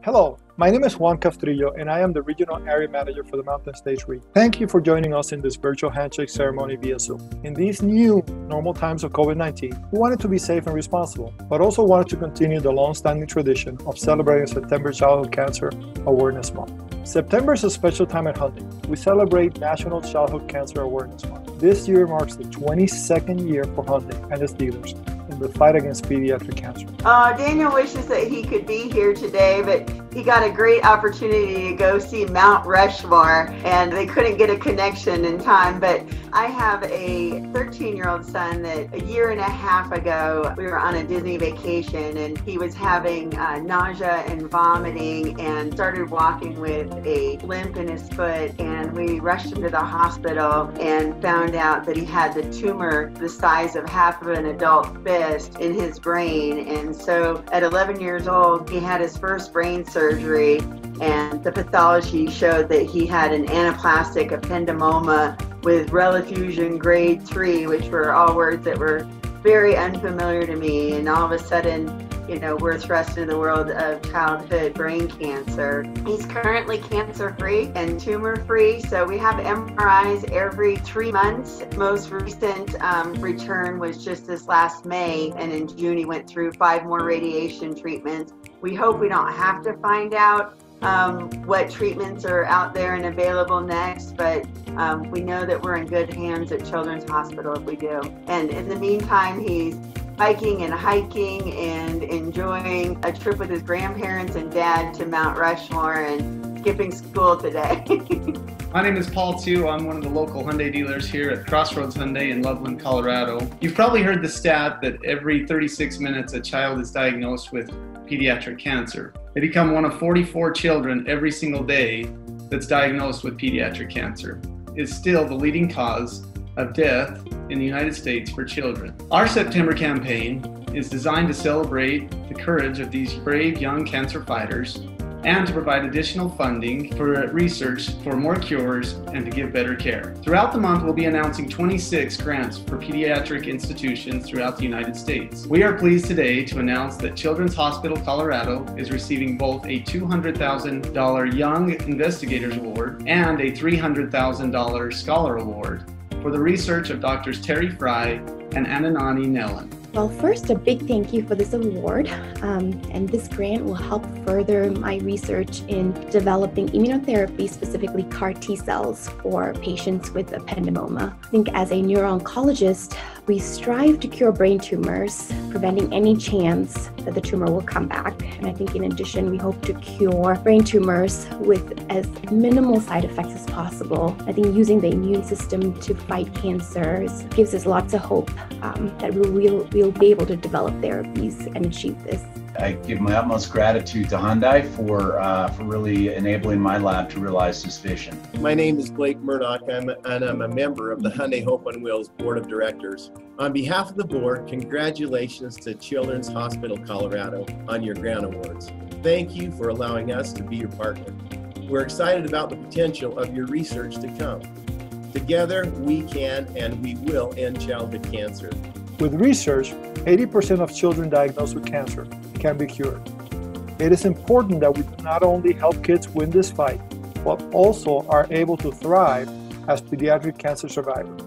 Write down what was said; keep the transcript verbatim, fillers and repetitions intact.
Hello, my name is Juan Castrillo and I am the Regional Area Manager for the Mountain States region. Thank you for joining us in this virtual handshake ceremony via Zoom. In these new normal times of COVID nineteen, we wanted to be safe and responsible, but also wanted to continue the long-standing tradition of celebrating September Childhood Cancer Awareness Month. September is a special time at Hyundai. We celebrate National Childhood Cancer Awareness Month. This year marks the twenty-second year for Hyundai and its dealers in the fight against pediatric cancer. Uh, Daniel wishes that he could be here today, but he got a great opportunity to go see Mount Rushmore, and they couldn't get a connection in time. But I have a thirteen-year-old son that a year and a half ago, we were on a Disney vacation, and he was having uh, nausea and vomiting and started walking with a limp in his foot, and we rushed him to the hospital and found out that he had the tumor the size of half of an adult fist in his brain. And so at eleven years old, he had his first brain surgery. Surgery, and the pathology showed that he had an anaplastic ependymoma with relofusion grade three, which were all words that were very unfamiliar to me. And all of a sudden, you know, we're thrust into the world of childhood brain cancer. He's currently cancer-free and tumor-free, so we have M R Is every three months. Most recent um, return was just this last May, and in June he went through five more radiation treatments. We hope we don't have to find out um, what treatments are out there and available next, but um, we know that we're in good hands at Children's Hospital if we do. And in the meantime, he's biking and hiking and enjoying a trip with his grandparents and dad to Mount Rushmore and skipping school today. My name is Paul too. I'm one of the local Hyundai dealers here at Crossroads Hyundai in Loveland, Colorado. You've probably heard the stat that every thirty-six minutes a child is diagnosed with pediatric cancer. They become one of forty-four children every single day that's diagnosed with pediatric cancer. It's still the leading cause of death in the United States for children. Our September campaign is designed to celebrate the courage of these brave young cancer fighters and to provide additional funding for research for more cures and to give better care. Throughout the month, we'll be announcing twenty-six grants for pediatric institutions throughout the United States. We are pleased today to announce that Children's Hospital Colorado is receiving both a two hundred thousand dollars Young Investigators Award and a three hundred thousand dollars Scholar Award for the research of Doctors Terry Fry and Ananani Nellen. Well, first, a big thank you for this award, um, and this grant will help further my research in developing immunotherapy, specifically C A R T cells for patients with ependymoma. I think as a neuro-oncologist, we strive to cure brain tumors, preventing any chance that the tumor will come back. And I think in addition, we hope to cure brain tumors with as minimal side effects as possible. I think using the immune system to fight cancers gives us lots of hope um, that we'll, we'll, we'll be able to develop therapies and achieve this. I give my utmost gratitude to Hyundai for uh, for really enabling my lab to realize this vision. My name is Blake Murdoch, I'm, and I'm a member of the Hyundai Hope on Wheels Board of Directors. On behalf of the board, congratulations to Children's Hospital Colorado on your grant awards. Thank you for allowing us to be your partner. We're excited about the potential of your research to come. Together, we can and we will end childhood cancer. With research, eighty percent of children diagnosed with cancer can be cured. It is important that we not only help kids win this fight, but also are able to thrive as pediatric cancer survivors.